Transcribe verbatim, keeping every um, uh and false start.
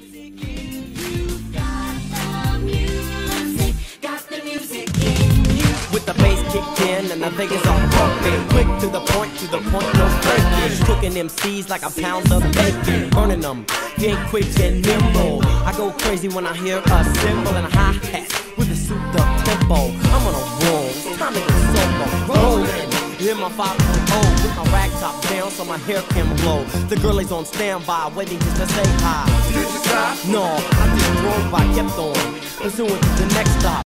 With the bass kicked in and the Vegas all pumping. Quick to the point, to the point, no faking. Cooking M Cs like a pound of bacon. Burning them, you ain't quick and nimble. I go crazy when I hear a cymbal and a hi-hat with a souped up tempo. I'm on a roll, it's time to get solo. Rolling, hear my five point oh with my rag top down so my hair can blow. The girl is on standby, waiting just to say hi. Did you stop? No, I just drove by, kept on, pursuing to the next stop.